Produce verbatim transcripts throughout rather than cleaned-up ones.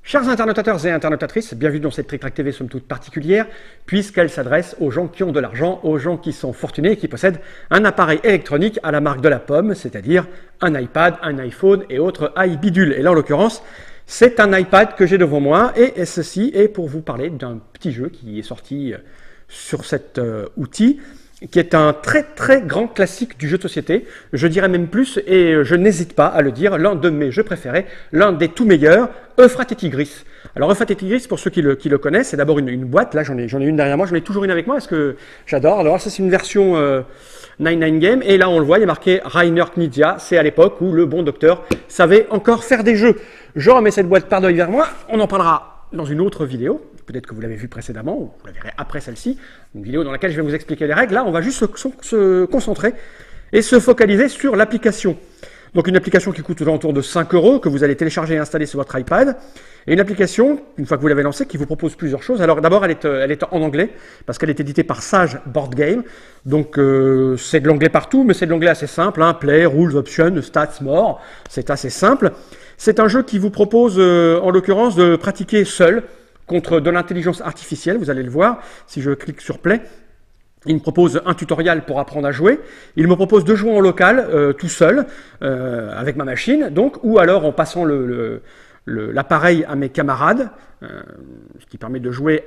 Chers internautateurs et internautatrices, bienvenue dans cette TrickTrack T V somme toute particulière, puisqu'elle s'adresse aux gens qui ont de l'argent, aux gens qui sont fortunés et qui possèdent un appareil électronique à la marque de la pomme, c'est-à-dire un iPad, un iPhone et autres iBidule. Et là, en l'occurrence, c'est un iPad que j'ai devant moi, et ceci est pour vous parler d'un petit jeu qui est sorti sur cet euh, outil, qui est un très très grand classique du jeu de société, je dirais même plus, et je n'hésite pas à le dire, l'un de mes jeux préférés, l'un des tout meilleurs, Euphrate et Tigris. Alors Euphrate et Tigris, pour ceux qui le, qui le connaissent, c'est d'abord une, une boîte, là j'en ai, j'en ai une derrière moi, j'en ai toujours une avec moi, parce que j'adore. Alors ça c'est une version euh, quatre-vingt-dix Game, et là on le voit, il est marqué Rainer Knizia, c'est à l'époque où le bon docteur savait encore faire des jeux. Je remets cette boîte par derrière moi, on en parlera dans une autre vidéo. Peut-être que vous l'avez vu précédemment, ou vous la verrez après celle-ci, une vidéo dans laquelle je vais vous expliquer les règles. Là, on va juste se, se concentrer et se focaliser sur l'application. Donc une application qui coûte aux alentours de cinq euros, que vous allez télécharger et installer sur votre iPad. Et une application, une fois que vous l'avez lancée, qui vous propose plusieurs choses. Alors d'abord, elle est, elle est en anglais, parce qu'elle est éditée par Sage Board Game. Donc euh, c'est de l'anglais partout, mais c'est de l'anglais assez simple. Hein, Play, Rules, Options, Stats, More. C'est assez simple. C'est un jeu qui vous propose, euh, en l'occurrence, de pratiquer seul, contre de l'intelligence artificielle, vous allez le voir, si je clique sur Play, il me propose un tutoriel pour apprendre à jouer, il me propose de jouer en local, euh, tout seul, euh, avec ma machine, donc, ou alors en passant le, le, l'appareil à mes camarades, euh, ce qui permet de jouer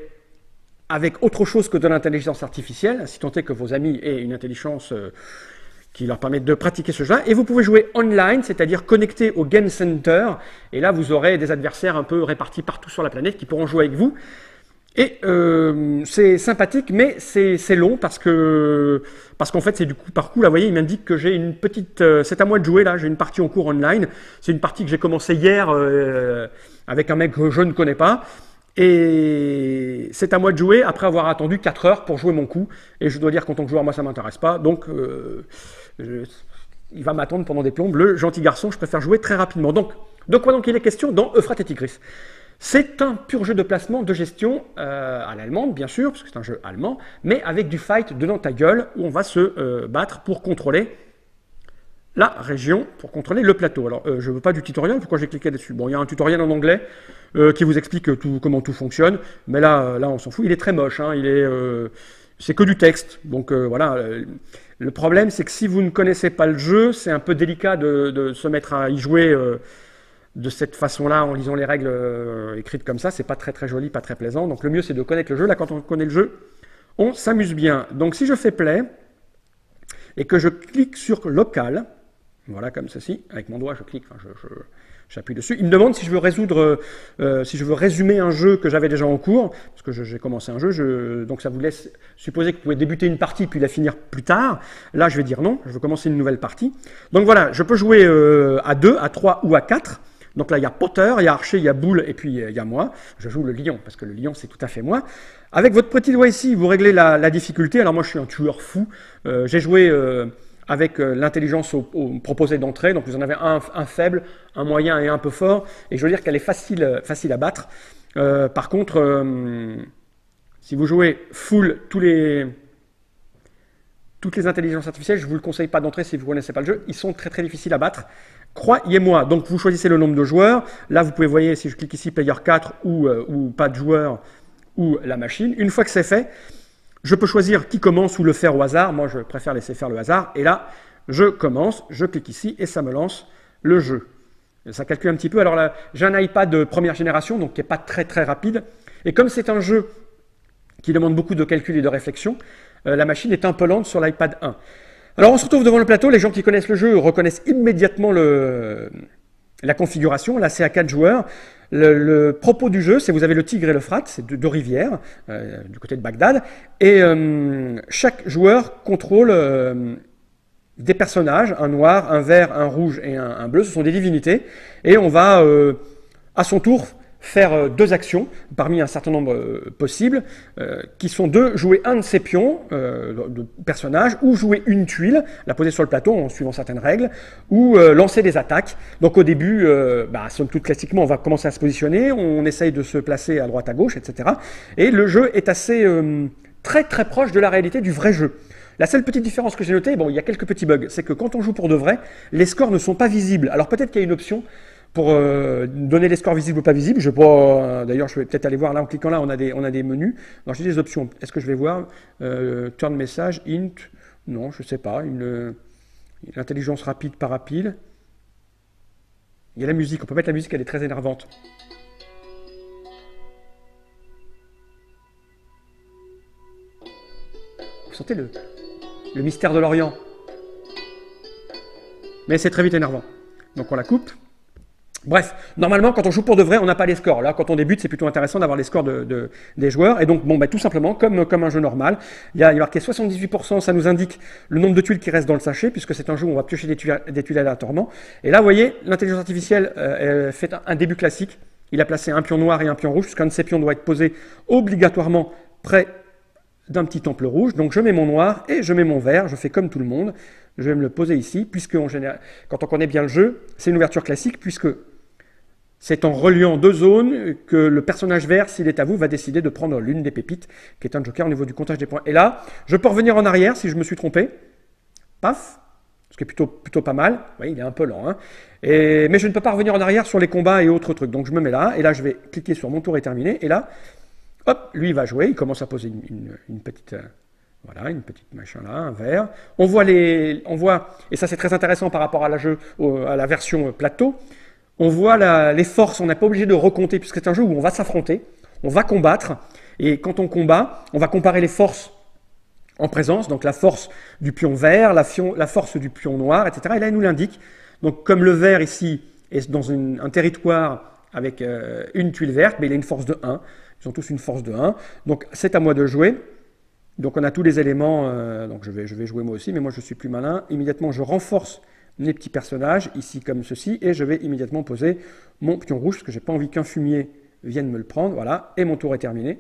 avec autre chose que de l'intelligence artificielle, si tant est que vos amis aient une intelligence euh, qui leur permet de pratiquer ce jeu-là. Et vous pouvez jouer online, c'est-à-dire connecté au Game Center. Et là, vous aurez des adversaires un peu répartis partout sur la planète qui pourront jouer avec vous. Et euh, c'est sympathique, mais c'est long parce que parce qu'en fait, c'est du coup par coup. Là, vous voyez, il m'indique que j'ai une petite... Euh, c'est à moi de jouer, là. J'ai une partie en cours online. C'est une partie que j'ai commencé hier euh, avec un mec que je ne connais pas. Et c'est à moi de jouer après avoir attendu quatre heures pour jouer mon coup. Et je dois dire qu'en tant que joueur, moi, ça ne m'intéresse pas. Donc... Euh, Je, il va m'attendre pendant des plombes, le gentil garçon, je préfère jouer très rapidement. Donc, de quoi donc il est question dans Euphrate et Tigris? C'est un pur jeu de placement, de gestion, euh, à l'allemande, bien sûr, parce que c'est un jeu allemand, mais avec du fight de dans ta gueule, où on va se euh, battre pour contrôler la région, pour contrôler le plateau. Alors, euh, je ne veux pas du tutoriel, pourquoi j'ai cliqué dessus? Bon, il y a un tutoriel en anglais euh, qui vous explique tout, comment tout fonctionne, mais là, là on s'en fout. Il est très moche, hein, il est... Euh, c'est que du texte, donc euh, voilà. Euh, le problème, c'est que si vous ne connaissez pas le jeu, c'est un peu délicat de, de se mettre à y jouer euh, de cette façon-là, en lisant les règles euh, écrites comme ça. C'est pas très très joli, pas très plaisant. Donc le mieux, c'est de connaître le jeu. Là, quand on connaît le jeu, on s'amuse bien. Donc si je fais play et que je clique sur local, voilà comme ceci, avec mon doigt, je clique, enfin, je, je, j'appuie dessus. Il me demande si je veux résoudre, euh, si je veux résumer un jeu que j'avais déjà en cours, parce que j'ai commencé un jeu, je, donc ça vous laisse supposer que vous pouvez débuter une partie puis la finir plus tard. Là, je vais dire non, je veux commencer une nouvelle partie. Donc voilà, je peux jouer euh, à deux, à trois ou à quatre. Donc là, il y a Potter, il y a Archer, il y a Boule, et puis euh, il y a moi. Je joue le lion, parce que le lion, c'est tout à fait moi. Avec votre petit doigt ici, vous réglez la, la difficulté. Alors moi, je suis un tueur fou. Euh, j'ai joué... Euh, avec euh, l'intelligence proposée d'entrée. Donc vous en avez un, un faible, un moyen et un peu fort. Et je veux dire qu'elle est facile, facile à battre. Euh, par contre, euh, si vous jouez full tous les, toutes les intelligences artificielles, je ne vous le conseille pas d'entrer si vous ne connaissez pas le jeu. Ils sont très très difficiles à battre. Croyez-moi. Donc vous choisissez le nombre de joueurs. Là, vous pouvez voir, si je clique ici, player quatre ou, euh, ou pas de joueurs ou la machine. Une fois que c'est fait, je peux choisir qui commence ou le faire au hasard. Moi, je préfère laisser faire le hasard. Et là, je commence, je clique ici et ça me lance le jeu. Ça calcule un petit peu. Alors là, j'ai un iPad de première génération, donc qui n'est pas très très rapide. Et comme c'est un jeu qui demande beaucoup de calcul et de réflexion, euh, la machine est un peu lente sur l'iPad un. Alors on se retrouve devant le plateau. Les gens qui connaissent le jeu reconnaissent immédiatement le... la configuration. Là, c'est à quatre joueurs. Le, le propos du jeu, c'est vous avez le Tigre et l'Euphrate, c'est deux, deux rivières, euh, du côté de Bagdad, et euh, chaque joueur contrôle euh, des personnages, un noir, un vert, un rouge et un, un bleu, ce sont des divinités, et on va euh, à son tour faire euh, deux actions, parmi un certain nombre euh, possibles, euh, qui sont de jouer un de ses pions, euh, de personnages, ou jouer une tuile, la poser sur le plateau en suivant certaines règles, ou euh, lancer des attaques. Donc au début, euh, bah, somme toute classiquement, on va commencer à se positionner, on essaye de se placer à droite, à gauche, et cetera. Et le jeu est assez euh, très très proche de la réalité du vrai jeu. La seule petite différence que j'ai notée, bon, il y a quelques petits bugs, c'est que quand on joue pour de vrai, les scores ne sont pas visibles. Alors peut-être qu'il y a une option pour euh, donner les scores visibles ou pas visibles. Je vais pas, euh, d'ailleurs, je vais peut-être aller voir là en cliquant là, on a des, on a des menus. Alors j'ai des options. Est-ce que je vais voir euh, turn message, int? Non, je sais pas. Une, l'intelligence rapide, pas rapide. Il y a la musique. On peut mettre la musique, elle est très énervante. Vous sentez le, le mystère de l'Orient. Mais c'est très vite énervant. Donc on la coupe. Bref, normalement, quand on joue pour de vrai, on n'a pas les scores. Là, quand on débute, c'est plutôt intéressant d'avoir les scores de, de, des joueurs. Et donc, bon, bah, tout simplement, comme, comme un jeu normal, il y a, il y a marqué soixante-dix-huit pour cent, ça nous indique le nombre de tuiles qui restent dans le sachet, puisque c'est un jeu où on va piocher des tuiles, des tuiles aléatoirement. Et là, vous voyez, l'intelligence artificielle euh, fait un, un début classique. Il a placé un pion noir et un pion rouge, puisqu'un de ces pions doit être posé obligatoirement près d'un petit temple rouge. Donc, je mets mon noir et je mets mon vert. Je fais comme tout le monde. Je vais me le poser ici, puisque en général, quand on connaît bien le jeu, c'est une ouverture classique, puisque c'est en reliant deux zones que le personnage vert, s'il est à vous, va décider de prendre l'une des pépites, qui est un joker au niveau du comptage des points. Et là, je peux revenir en arrière si je me suis trompé. Paf, ce qui est plutôt, plutôt pas mal. Oui, il est un peu lent. Hein. Et, mais je ne peux pas revenir en arrière sur les combats et autres trucs. Donc je me mets là, et là je vais cliquer sur mon tour est terminé. Et là, hop, lui il va jouer, il commence à poser une, une, une petite... Euh, Voilà, une petite machin là, un vert. On voit les, on voit, et ça c'est très intéressant par rapport à la jeu, à la version plateau. On voit la, les forces, on n'est pas obligé de recompter puisque c'est un jeu où on va s'affronter, on va combattre, et quand on combat, on va comparer les forces en présence, donc la force du pion vert, la, fion, la force du pion noir, et cetera. Et là, il nous l'indique. Donc comme le vert ici est dans une, un territoire avec euh, une tuile verte, mais il a une force de un. Ils ont tous une force de un. Donc c'est à moi de jouer. Donc on a tous les éléments, euh, donc je vais, je vais jouer moi aussi, mais moi je suis plus malin. Immédiatement je renforce mes petits personnages, ici comme ceci, et je vais immédiatement poser mon pion rouge, parce que je n'ai pas envie qu'un fumier vienne me le prendre, voilà, et mon tour est terminé.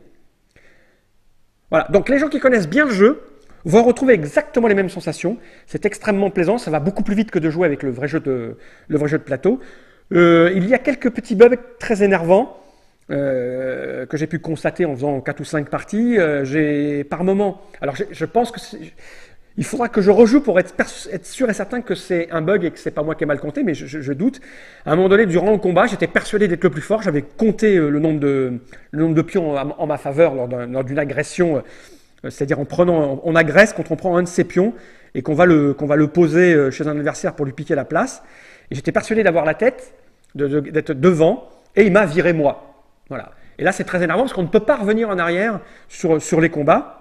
Voilà, donc les gens qui connaissent bien le jeu vont retrouver exactement les mêmes sensations, c'est extrêmement plaisant, ça va beaucoup plus vite que de jouer avec le vrai jeu de, le vrai jeu de plateau. Euh, il y a quelques petits bugs très énervants, Euh, que j'ai pu constater en faisant quatre ou cinq parties. Euh, j'ai par moment, alors je pense que il faudra que je rejoue pour être, être sûr et certain que c'est un bug et que c'est pas moi qui ai mal compté, mais je, je, je doute. À un moment donné, durant le combat, j'étais persuadé d'être le plus fort. J'avais compté le nombre de, le nombre de pions en, en ma faveur lors d'une agression, euh, c'est-à-dire en prenant, on agresse quand on prend un de ses pions et qu'on va le, qu'on va le poser chez un adversaire pour lui piquer la place. Et j'étais persuadé d'avoir la tête, de, de, d'être devant, et il m'a viré moi. Voilà. Et là, c'est très énervant parce qu'on ne peut pas revenir en arrière sur, sur les combats.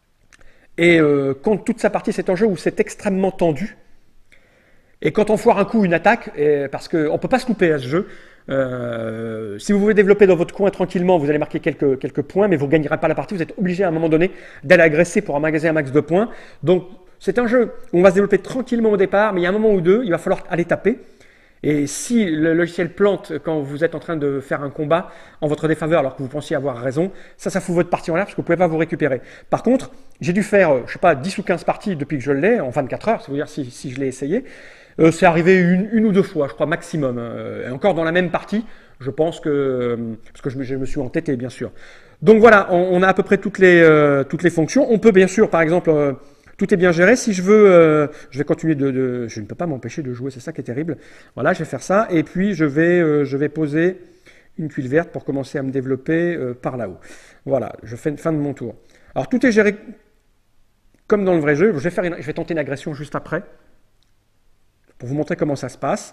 Et euh, quand toute sa partie, c'est un jeu où c'est extrêmement tendu. Et quand on foire un coup, une attaque, et, parce qu'on ne peut pas se louper à ce jeu, euh, si vous voulez développer dans votre coin tranquillement, vous allez marquer quelques, quelques points, mais vous ne gagnerez pas la partie. Vous êtes obligé à un moment donné d'aller agresser pour emmagasiner un max de points. Donc, c'est un jeu où on va se développer tranquillement au départ, mais il y a un moment ou deux, il va falloir aller taper. Et si le logiciel plante quand vous êtes en train de faire un combat en votre défaveur alors que vous pensiez avoir raison, ça, ça fout votre partie en l'air parce que vous ne pouvez pas vous récupérer. Par contre, j'ai dû faire, je ne sais pas, dix ou quinze parties depuis que je l'ai, en vingt-quatre heures, c'est-à-dire si, si je l'ai essayé. Euh, c'est arrivé une, une ou deux fois, je crois, maximum. Euh, et encore dans la même partie, je pense que... Euh, parce que je me, je me suis entêté, bien sûr. Donc voilà, on, on a à peu près toutes les, euh, toutes les fonctions. On peut bien sûr, par exemple... Euh, Tout est bien géré. Si je veux, euh, je vais continuer de, de... Je ne peux pas m'empêcher de jouer, c'est ça qui est terrible. Voilà, je vais faire ça. Et puis, je vais, euh, je vais poser une tuile verte pour commencer à me développer euh, par là-haut. Voilà, je fais une fin de mon tour. Alors, tout est géré comme dans le vrai jeu. Je vais, faire une... je vais tenter une agression juste après pour vous montrer comment ça se passe.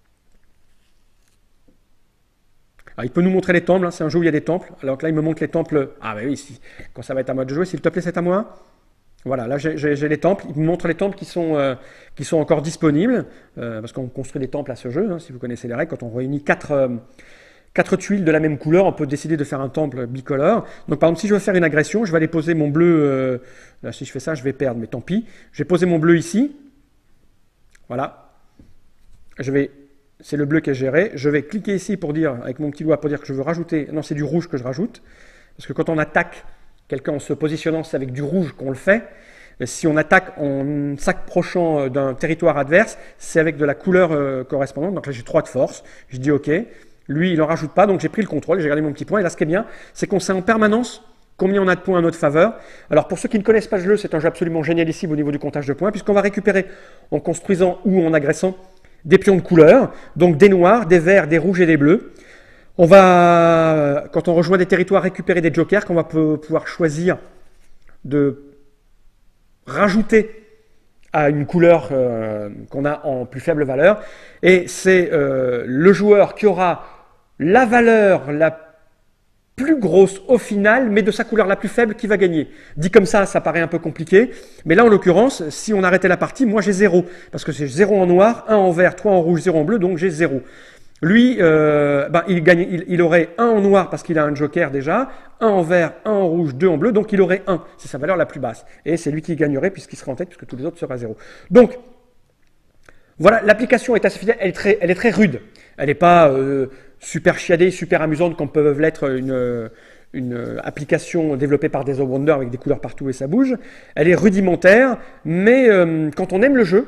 Alors, il peut nous montrer les temples. Hein. C'est un jeu où il y a des temples. Alors que là, il me montre les temples. Ah, bah oui, ici. Quand ça va être à moi de jouer, s'il te plaît, c'est à moi. Voilà, là j'ai les temples, il me montre les temples qui sont, euh, qui sont encore disponibles, euh, parce qu'on construit des temples à ce jeu, hein, si vous connaissez les règles, quand on réunit quatre, euh, quatre tuiles de la même couleur, on peut décider de faire un temple bicolore. Donc par exemple, si je veux faire une agression, je vais aller poser mon bleu, euh, là si je fais ça, je vais perdre, mais tant pis. Je vais poser mon bleu ici, voilà, je vais, c'est le bleu qui est géré, je vais cliquer ici pour dire, avec mon petit doigt, pour dire que je veux rajouter, non c'est du rouge que je rajoute, parce que quand on attaque, quelqu'un en se positionnant, c'est avec du rouge qu'on le fait. Si on attaque en s'approchant d'un territoire adverse, c'est avec de la couleur euh, correspondante. Donc là, j'ai trois de force. Je dis OK. Lui, il n'en rajoute pas, donc j'ai pris le contrôle, j'ai gardé mon petit point. Et là, ce qui est bien, c'est qu'on sait en permanence combien on a de points à notre faveur. Alors, pour ceux qui ne connaissent pas ce jeu, c'est un jeu absolument génialissime au niveau du comptage de points, puisqu'on va récupérer en construisant ou en agressant des pions de couleur, donc des noirs, des verts, des rouges et des bleus. On va, quand on rejoint des territoires, récupérer des jokers qu'on va pouvoir choisir de rajouter à une couleur euh, qu'on a en plus faible valeur. Et c'est euh, le joueur qui aura la valeur la plus grosse au final, mais de sa couleur la plus faible qui va gagner. Dit comme ça, ça paraît un peu compliqué. Mais là, en l'occurrence, si on arrêtait la partie, moi j'ai zéro. Parce que c'est zéro en noir, un en vert, trois en rouge, zéro en bleu, donc j'ai zéro. Lui, euh, ben, il, gagne, il, il aurait un en noir parce qu'il a un joker déjà, un en vert, un en rouge, deux en bleu, donc il aurait un. C'est sa valeur la plus basse. Et c'est lui qui gagnerait puisqu'il serait en tête, puisque tous les autres seraient à zéro. Donc, voilà, l'application est assez fidèle, elle est très, elle est très rude. Elle n'est pas euh, super chiadée, super amusante comme peuvent l'être une, une application développée par Days of Wonder avec des couleurs partout et ça bouge. Elle est rudimentaire, mais euh, quand on aime le jeu,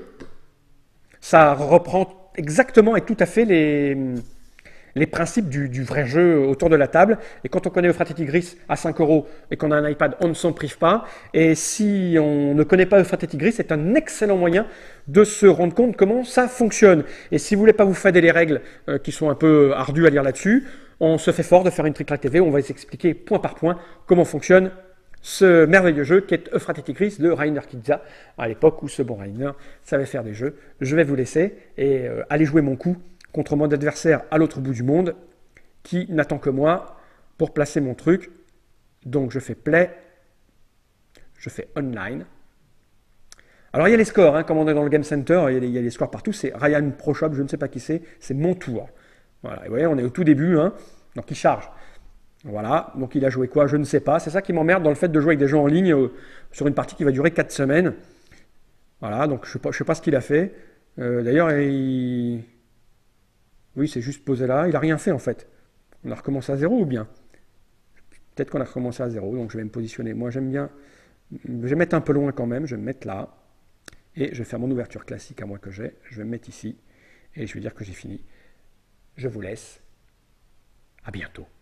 ça reprend exactement et tout à fait les, les principes du, du vrai jeu autour de la table. Et quand on connaît Euphrates Tigris à cinq euros et qu'on a un iPad, on ne s'en prive pas. Et si on ne connaît pas Euphrates Tigris, c'est un excellent moyen de se rendre compte comment ça fonctionne. Et si vous ne voulez pas vous fader les règles euh, qui sont un peu ardues à lire là-dessus, on se fait fort de faire une Trick Track T V où on va vous expliquer point par point comment fonctionne ce merveilleux jeu qui est Euphrates Tigris de Rainer Knizia, à l'époque où ce bon Rainer savait faire des jeux. Je vais vous laisser et euh, aller jouer mon coup contre mon adversaire à l'autre bout du monde qui n'attend que moi pour placer mon truc. Donc je fais play, je fais online. Alors il y a les scores, hein, comme on est dans le Game Center, il y a les, il y a les scores partout. C'est Ryan ProShop, je ne sais pas qui c'est, c'est mon tour. Voilà, et vous voyez, on est au tout début, hein, donc il charge. Voilà, donc il a joué quoi? Je ne sais pas. C'est ça qui m'emmerde dans le fait de jouer avec des gens en ligne euh, sur une partie qui va durer quatre semaines. Voilà, donc je ne sais pas, je sais pas ce qu'il a fait. Euh, D'ailleurs, il... oui, c'est juste posé là. Il n'a rien fait en fait. On a recommencé à zéro ou bien? Peut-être qu'on a recommencé à zéro, donc je vais me positionner. Moi, j'aime bien... Je vais mettre un peu loin quand même. Je vais me mettre là. Et je vais faire mon ouverture classique à moi que j'ai. Je vais me mettre ici. Et je vais dire que j'ai fini. Je vous laisse. À bientôt.